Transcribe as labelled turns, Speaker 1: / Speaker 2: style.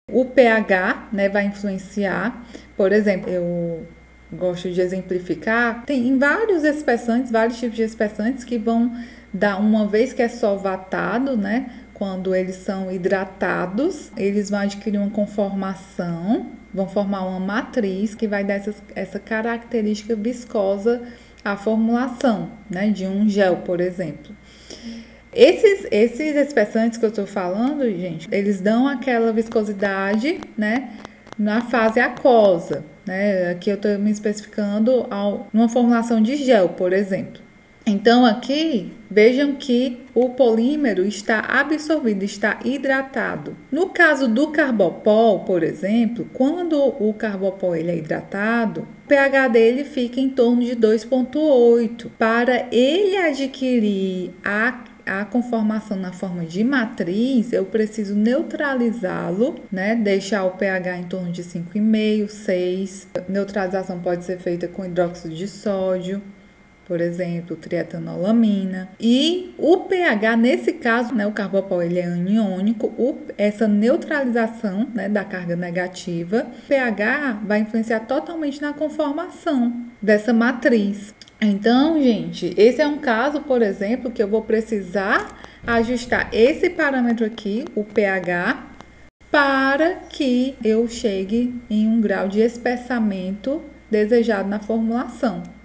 Speaker 1: O pH, né, vai influenciar. Por exemplo, eu gosto de exemplificar, tem vários espessantes, vários tipos de espessantes que vão dar, uma vez que é solvatado, né, quando eles são hidratados, eles vão adquirir uma conformação, vão formar uma matriz que vai dar essa característica viscosa à formulação, né, de um gel, por exemplo. Esses espessantes que eu tô falando, gente, eles dão aquela viscosidade, né, na fase aquosa, né? Aqui eu tô me especificando numa formulação de gel, por exemplo. Então, aqui, vejam que o polímero está absorvido, está hidratado. No caso do carbopol, por exemplo, quando o carbopol ele é hidratado, o pH dele fica em torno de 2,8. Para ele adquirir a conformação na forma de matriz, eu preciso neutralizá-lo, né? Deixar o pH em torno de 5,5, 6. Neutralização pode ser feita com hidróxido de sódio, por exemplo, trietanolamina. E o pH, nesse caso, né, o carbopol ele é aniônico, essa neutralização, né, da carga negativa, o pH vai influenciar totalmente na conformação dessa matriz. Então, gente, esse é um caso, por exemplo, que eu vou precisar ajustar esse parâmetro aqui, o pH, para que eu chegue em um grau de espessamento desejado na formulação.